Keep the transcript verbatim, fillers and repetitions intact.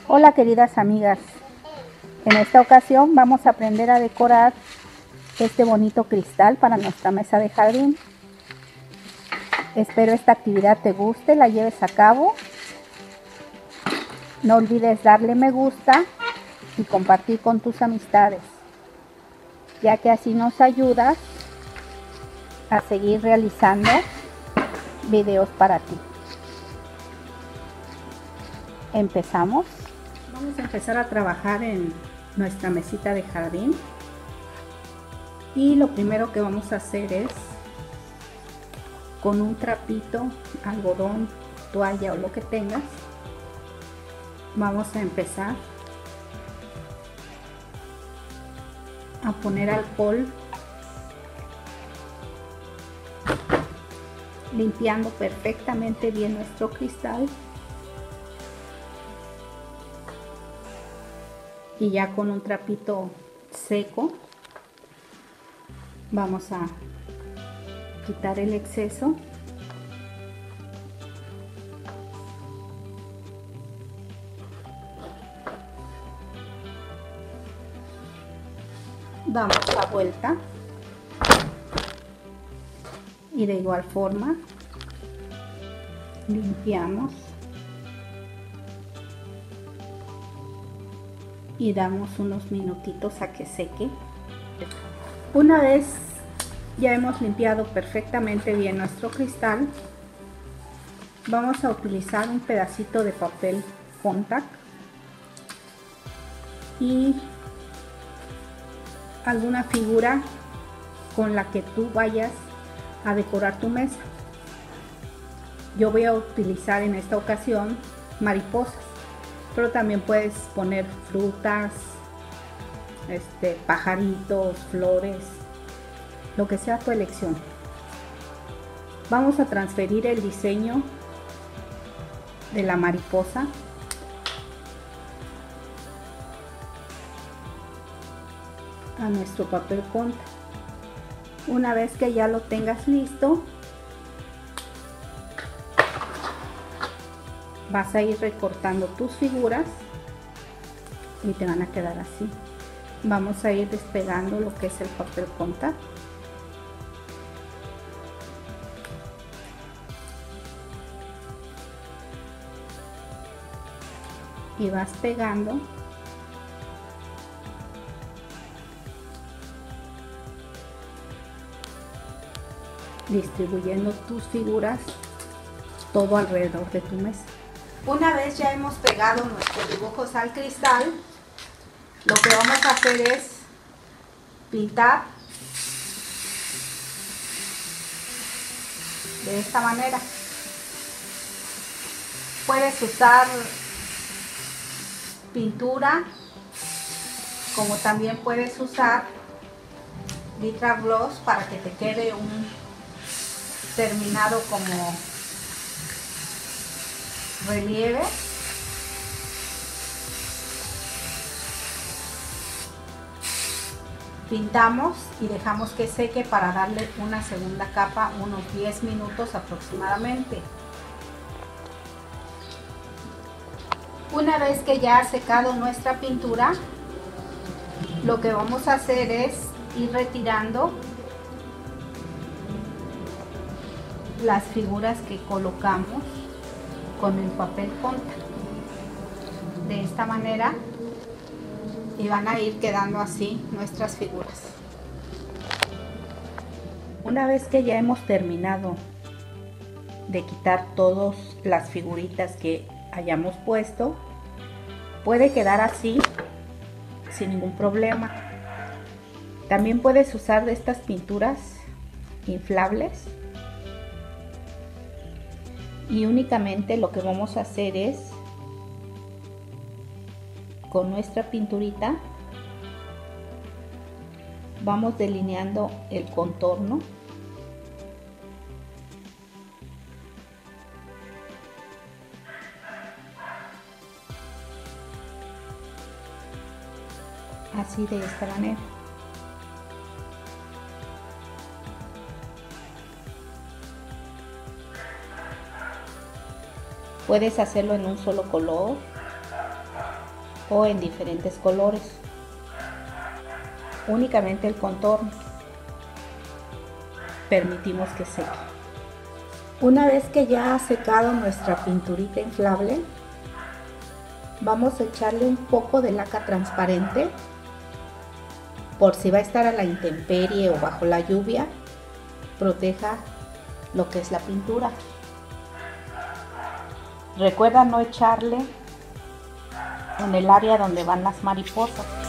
Hola queridas amigas, en esta ocasión vamos a aprender a decorar este bonito cristal para nuestra mesa de jardín. Espero esta actividad te guste, la lleves a cabo. No olvides darle me gusta y compartir con tus amistades, ya que así nos ayudas a seguir realizando videos para ti. Empezamos. Vamos a empezar a trabajar en nuestra mesita de jardín. Y lo primero que vamos a hacer es, con un trapito, algodón, toalla o lo que tengas, vamos a empezar a poner alcohol, limpiando perfectamente bien nuestro cristal. Y ya con un trapito seco vamos a quitar el exceso. Damos la vuelta y de igual forma limpiamos y damos unos minutitos a que seque. Una vez ya hemos limpiado perfectamente bien nuestro cristal, vamos a utilizar un pedacito de papel contact y alguna figura con la que tú vayas a decorar tu mesa. Yo voy a utilizar en esta ocasión mariposas, pero también puedes poner frutas, este, pajaritos, flores, lo que sea tu elección. Vamos a transferir el diseño de la mariposa a nuestro papel contact. Una vez que ya lo tengas listo, vas a ir recortando tus figuras y te van a quedar así. Vamos a ir despegando lo que es el papel contact. Y vas pegando distribuyendo tus figuras todo alrededor de tu mesa. Una vez ya hemos pegado nuestros dibujos al cristal, lo que vamos a hacer es pintar de esta manera. Puedes usar pintura, como también puedes usar Vitra Gloss para que te quede un terminado como relieve. Pintamos y dejamos que seque para darle una segunda capa, unos diez minutos aproximadamente. Una vez que ya ha secado nuestra pintura, lo que vamos a hacer es ir retirando las figuras que colocamos con el papel contact de esta manera, y van a ir quedando así nuestras figuras. Una vez que ya hemos terminado de quitar todas las figuritas que hayamos puesto, puede quedar así sin ningún problema. También puedes usar de estas pinturas inflables, y únicamente lo que vamos a hacer es, con nuestra pinturita vamos delineando el contorno así, de esta manera. Puedes hacerlo en un solo color o en diferentes colores. Únicamente el contorno. Permitimos que seque. Una vez que ya ha secado nuestra pinturita inflable, vamos a echarle un poco de laca transparente por si va a estar a la intemperie o bajo la lluvia, proteja lo que es la pintura. Recuerda no echarle en el área donde van las mariposas.